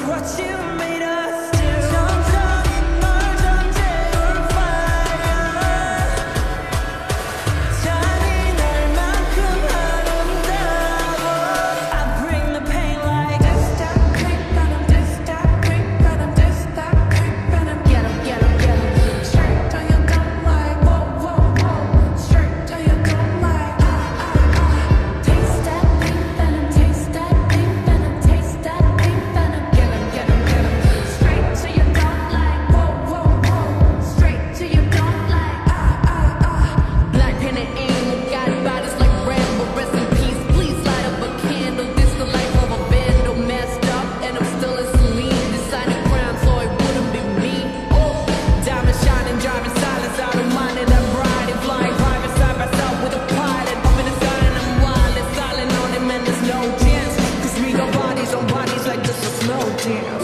what you made us do. 천천히 널 던질 fire. 잔인할 만큼 아름다워. I bring the pain like this that creep and I'm this that creep and I'm this that creep and I'm get 'em, get 'em, get 'em. Straight till you don't like whoa, whoa, whoa. Straight till you don't like Taste that beef and I'm taste that beef and I'm taste that beef and I'm get 'em, get 'em, get 'em. Straight till you don't like whoa, whoa, whoa. Straight till you don't like Black pen and ink, got bodies like Rambo. Rest in peace, please light up a candle. This the life of a vandal, messed up, and I'm still as lean. Designing crown, so it wouldn't be me. Oh, diamond shining, driving silence. I don't mind it, I'm riding, flying private side by side with a pilot. Up in the sky and I'm wild, silent on him, and there's no chance. 'Cause we got bodies on bodies like this is no chance.